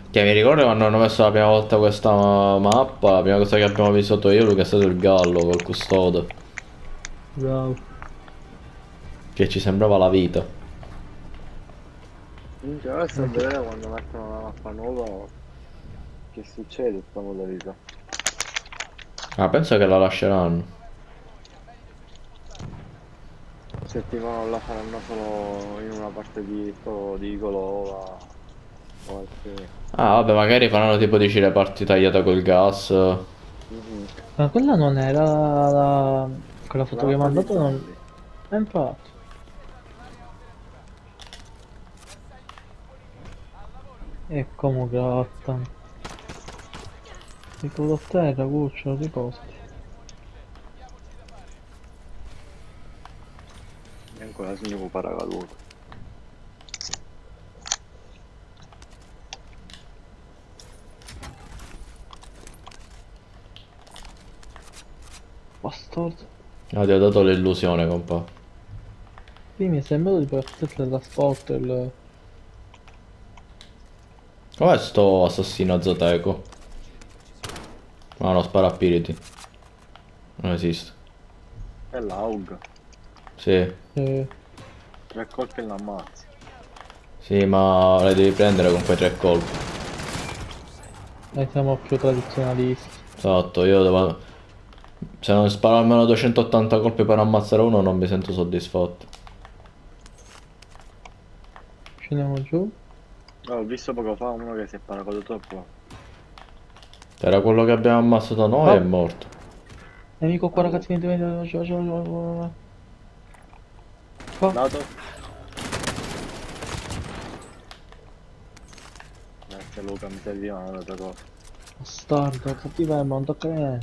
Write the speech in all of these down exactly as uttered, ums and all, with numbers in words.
Che mi ricordo quando hanno messo la prima volta questa mappa, la prima cosa che abbiamo visitato io, Luca, è stato il gallo col custode, Bravo. che ci sembrava la vita. Minchia, adesso a Eh, ti- vedere quando mettono la mappa nuova che succede questa modalità. Ah, penso che la lasceranno. Se tipo non la faranno solo in una parte di, solo di Golova o altri. Ah, vabbè, magari faranno tipo dici le parti tagliate col gas. Mhm. Ma quella non era la... quella La foto che mi ha mappa di mandato non... zombie. Eh, infatti. E come gratta. Ricordo a terra, cucciolo, riposati. E ancora se ne può paracadute. Bastardo. Ah, ti ho dato l'illusione, compa. Sì, mi è sembrato di partire dalla sport il... Com'è sto assassino Zoteco? No, no, spara a Piriti. Non esiste. E l'Aug. Sì, eh, Tre colpi e l'ammazzi. sì, ma le devi prendere con quei tre colpi. eh, siamo più tradizionalisti. Esatto, io devo... Se non sparo almeno duecentottanta colpi per ammazzare uno non mi sento soddisfatto. Scendiamo giù. Oh, ho visto poco fa uno che si è paracaduto troppo. Era quello che abbiamo ammazzato noi e è Oh, morto. nemico qua Ah, oh. ragazzi, vieni, vieni, vieni, vieni, vieni, vieni, vieni, vieni. Qua. Dato? Grazie Luca, mi serviva una altra cosa. Bastardo, cattiva ma non tocca niente.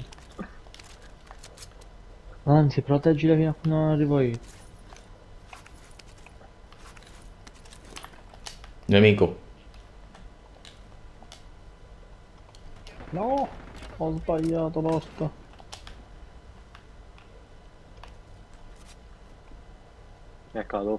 Anzi, proteggila fino a quando non arrivo io. Nemico. No, ho sbagliato l'orto. E cado.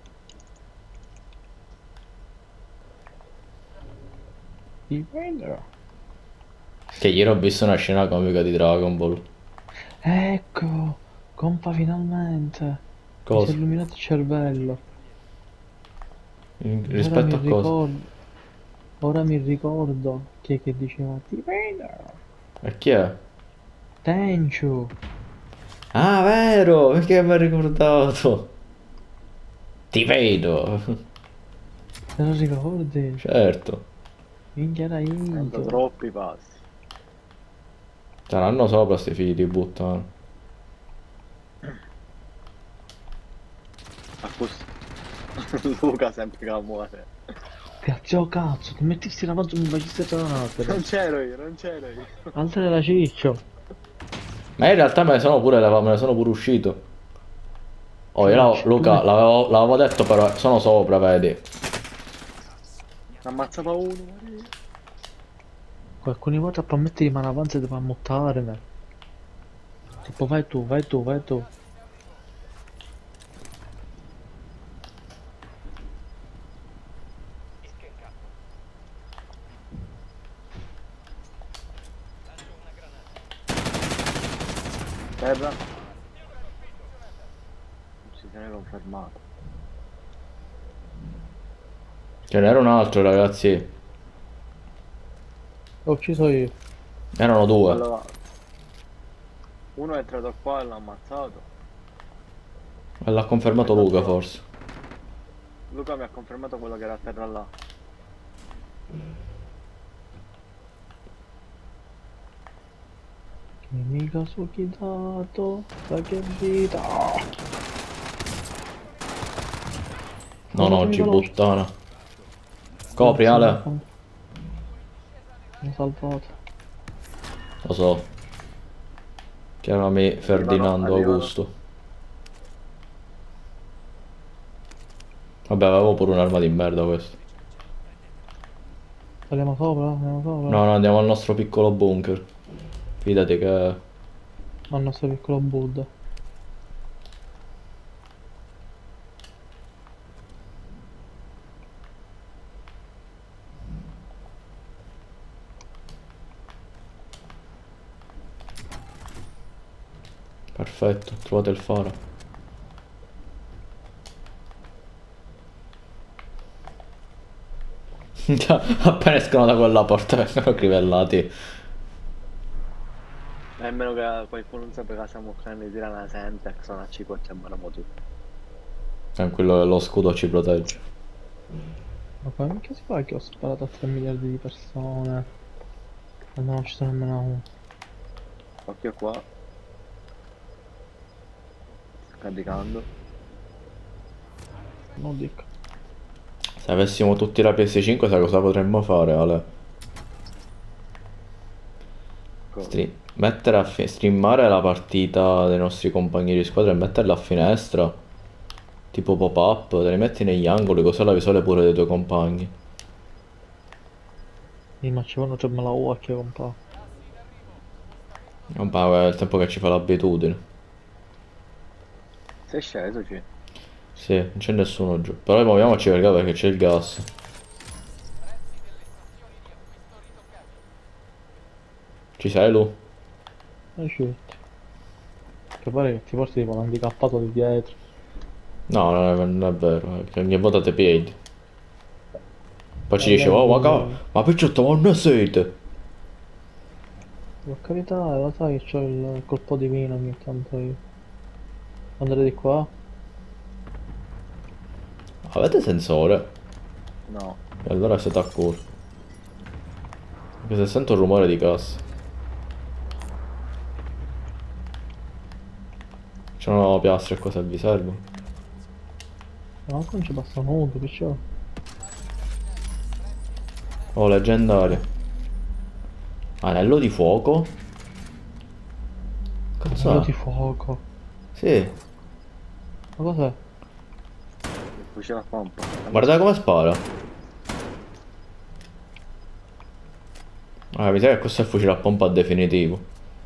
Difendere. Che ieri ho visto una scena comica di Dragon Ball. Ecco, compa finalmente. Mi si è Cosa? illuminato il cervello. In- Ora mi rispetto a cosa? ricordo, ora mi ricordo chi è che diceva difendere. E chi è? Tenchu. Ah, vero! Perché mi ha ricordato? Ti vedo! Te lo ricordi? Certo. Minchia era Tanto io. troppi passi. Saranno sopra sti figli di puttana. A questo. Luca sempre che muore. Grazie, oh cazzo, ti mettissi la mano mi facessi Non tratere. c'ero io, non c'ero io. Alzare la ciccio. Ma in realtà me ne sono pure, leva- me ne sono pure uscito. Oh, io l'avevo- Ciccio, tu Luca, metti... l'avevo l'avevo detto però sono sopra, vedi. Ammazzava uno, Maria. Alcune volte per mettere di mano avanti devo ammuttarmi. Tipo vai tu, vai tu, vai tu. Terra. Non si viene confermato. Ce n'era un altro, ragazzi. L'ho ucciso io. Erano due. Quello là. Uno è entrato qua e l'ha ammazzato. E l'ha E confermato Luca, l'altro. forse. Luca mi ha confermato quello che era a terra là. Che mica so chi dato, da che vita. No, no, Aiutami oggi veloce. puttana. Copri, Grazie, Ale. compa. Mi ha salvato. Lo so. Chiamami Arrivano, Ferdinando arrivano. Augusto. Vabbè, avevo pure un'arma di merda questo. Saliamo sopra, andiamo sopra. No, no, andiamo al nostro piccolo bunker. Fidati che... Al nostro piccolo Buddha. Perfetto, trovate il faro. Già, appena escono da quella porta vengono crivellati. Nemmeno che qualcuno non sappia che stiamo creando di tirare una Semtex o una C quattro e abbiamo tutti. Tranquillo che lo scudo ci protegge. Ma come minchia si fa che ho sparato a tre miliardi di persone? E non ci sono nemmeno uno. Occhio qua. Sta caricando. Non dico. Se avessimo tutti la P S cinque sai cosa potremmo fare, Ale? Cosa? Stri- mettere a fi- streamare la partita dei nostri compagni di squadra e metterla a finestra. Tipo pop-up, te li metti negli angoli così la visuale pure dei tuoi compagni. Sì, ma ci vanno c'è me la U a che compà. Vabbè, è il tempo che ci fa l'abitudine. Sei sceso, ci. Sì, non c'è nessuno giù. Però muoviamoci perché perché c'è il gas. Ci sei, Lu? E shit. Che pare che ti porti tipo l'handicappato di dietro. No, non è, non è vero, è che ogni volta te piedi. Poi ci Eh, dice, oh, ma, ca- lei- ma perciò ma non siete? Per carità, lo sai che c'ho il colpo divino ogni tanto io. Andare di qua? Avete sensore? No. E allora siete a culo. Perché se sento un rumore di cassa. C'è una piastra e cosa vi servono? No, non ci passa nudo, perciò. Oh, leggendario. Anello di fuoco? Cazzo Anello è? di fuoco. Sì. Ma cos'è? Il fucile a pompa. Guarda come spara. Ah, mi sa che questo è il fucile a pompa definitivo.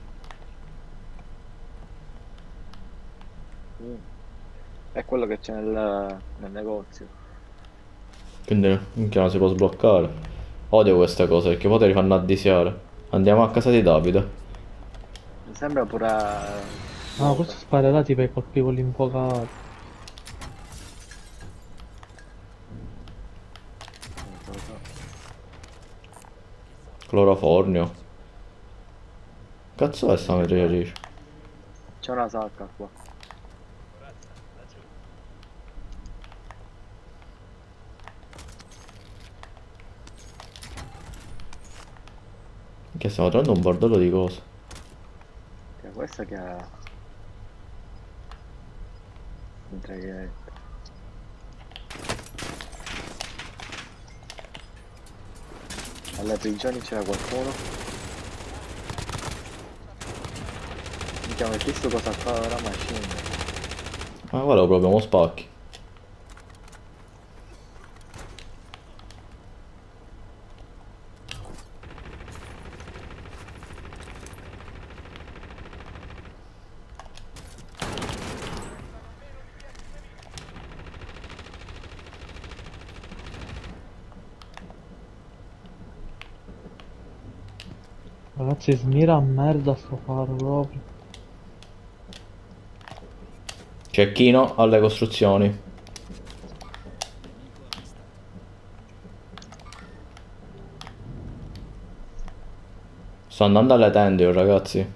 Mm. È quello che c'è nel, nel negozio. Quindi minchia non si può sbloccare. Odio queste cose perché poi te li fanno addisiare. Andiamo a casa di Davide. Mi sembra pure... Ah, questo sparerà tipo ai colpi con l'infuocato. Cloroformio. Cazzo è sta mentre reagisce? C'è una sacca qua. Che stiamo trovando un bordello di cose. Che è questa che ha... un traghetto. Alle prigioni c'era qualcuno. Minchia, ma questo cosa fa ora macchina? Ma guarda proprio, mo spacchi. Ragazzi, smira a merda sto faro proprio. Cecchino alle costruzioni. Sto andando alle tende io, ragazzi.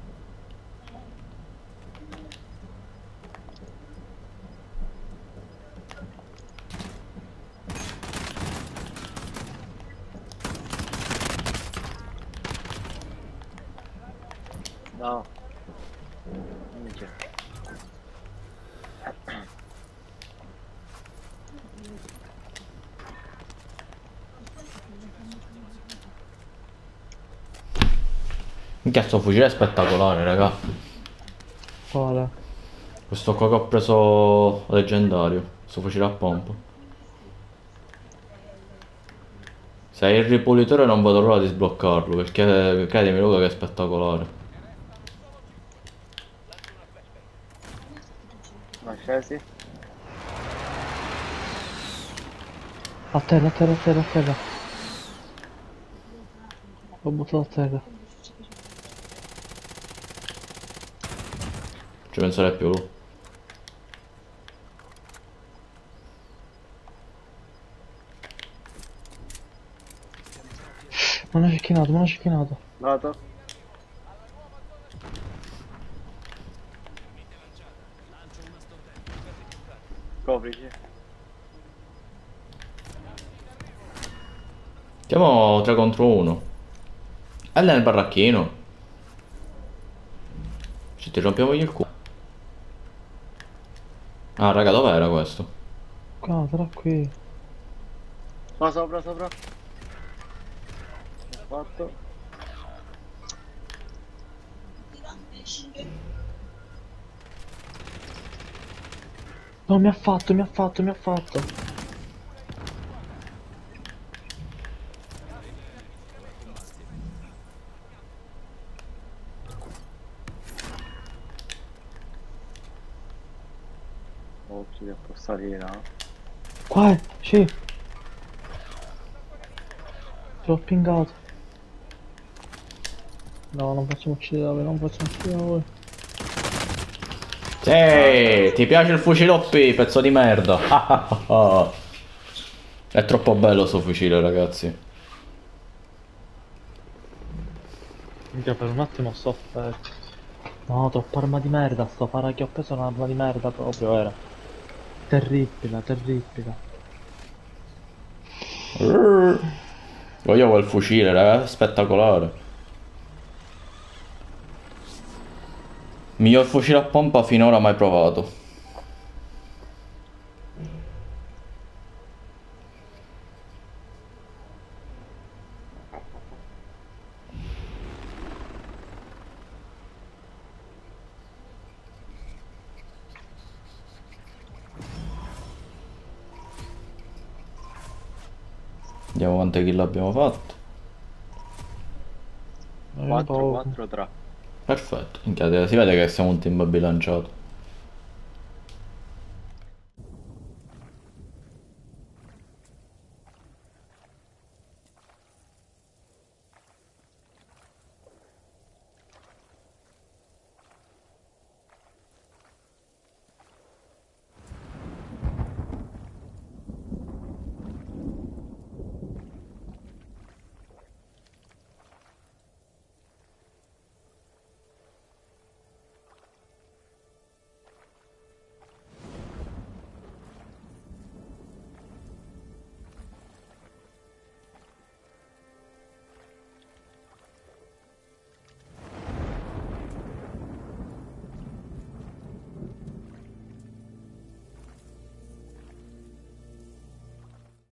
No. Minchia. Minchia sto fucile è spettacolare, raga. Quale? Questo qua che ho preso leggendario. Questo fucile a pompa. Se hai il ripulitore non vedo l'ora di sbloccarlo, perché credimi Luca che è spettacolare. Ma scesi? A terra, a terra, a terra, a terra. L'ho buttato a terra. Ci penserei più lui. Non ho cecchinato, non ho cecchinato. Dato? Coprici. Siamo tre contro uno. E là nel baracchino. Ci ti rompiamo il culo. Ah, raga, dov'era questo? Qua, tra qui. Ma sopra, sopra. Ho fatto. No, mi ha fatto, mi ha fatto, mi ha fatto. Occhio che può salire, no? Qua è, sì. Ti ho pingato. No, non facciamo uccidere da voi, non facciamo uccidere da voi. Sì, ti piace il fucile O P, pezzo di merda. È troppo bello sto fucile, ragazzi. Minchia, per un attimo ho sofferto. No, troppa arma di merda, sto para che ho preso è un'arma di merda proprio, era. Terribile, terribile. Voglio quel fucile, raga, spettacolare. Miglior fucile a pompa finora mai provato. Vediamo quante kill abbiamo fatto. Eh, quattro, poco. quattro, tre. Perfetto, minchia, si vede che siamo un team bilanciato.